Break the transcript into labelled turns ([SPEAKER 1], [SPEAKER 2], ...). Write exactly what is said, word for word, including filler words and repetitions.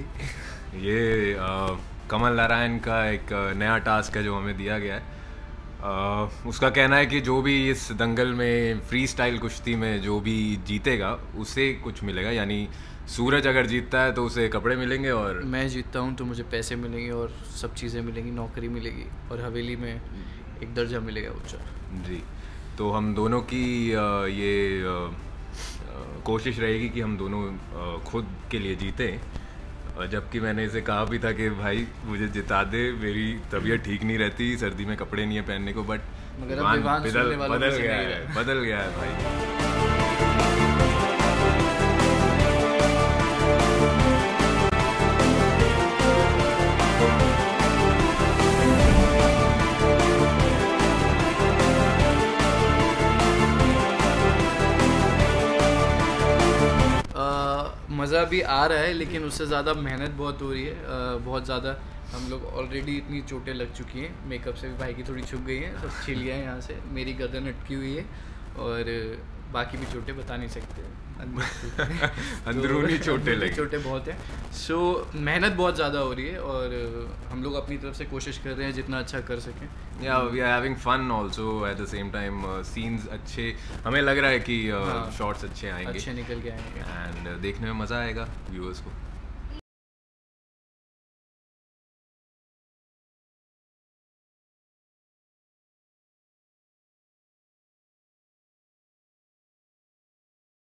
[SPEAKER 1] ये आ, कमल नारायण का एक नया टास्क है जो हमें दिया गया है। आ, उसका कहना है कि जो भी इस दंगल में फ्री स्टाइल कुश्ती में जो भी जीतेगा उसे कुछ मिलेगा, यानी सूरज अगर जीतता है तो उसे कपड़े मिलेंगे, और
[SPEAKER 2] मैं जीतता हूँ तो मुझे पैसे मिलेंगे और सब चीज़ें मिलेंगी, नौकरी मिलेगी और हवेली में एक दर्जा मिलेगा ऊंचा।
[SPEAKER 1] जी, तो हम दोनों की आ, ये आ, कोशिश रहेगी कि हम दोनों आ, खुद के लिए जीतें। और जबकि मैंने इसे कहा भी था कि भाई मुझे जिता दे, मेरी तबीयत ठीक नहीं रहती, सर्दी में कपड़े नहीं है पहनने को, बट
[SPEAKER 2] मगर अब विवान
[SPEAKER 1] बदल
[SPEAKER 2] सुनने वालों में
[SPEAKER 1] बदल
[SPEAKER 2] से
[SPEAKER 1] गया
[SPEAKER 2] नहीं
[SPEAKER 1] है
[SPEAKER 2] रहा।
[SPEAKER 1] बदल गया है भाई।
[SPEAKER 2] मज़ा भी आ रहा है लेकिन उससे ज़्यादा मेहनत बहुत हो रही है। आ, बहुत ज़्यादा हम लोग ऑलरेडी इतनी चोटें लग चुकी हैं, मेकअप से भी भाई की थोड़ी छुप गई हैं, सब छिल गया है यहाँ से, मेरी गर्दन अटकी हुई है और बाकी भी चोटें बता नहीं सकते
[SPEAKER 1] अंदरूनी चोटें लगी,
[SPEAKER 2] चोटें बहुत हैं। सो मेहनत बहुत ज़्यादा हो रही है और हम लोग अपनी तरफ से कोशिश कर रहे हैं जितना अच्छा कर सकें।
[SPEAKER 1] या we are having fun also at the same time. Scenes अच्छे, हमें लग रहा है कि शॉट्स uh, अच्छे आएंगे,
[SPEAKER 2] अच्छे निकल के आएंगे
[SPEAKER 1] एंड uh, देखने में मज़ा आएगा व्यूअर्स को।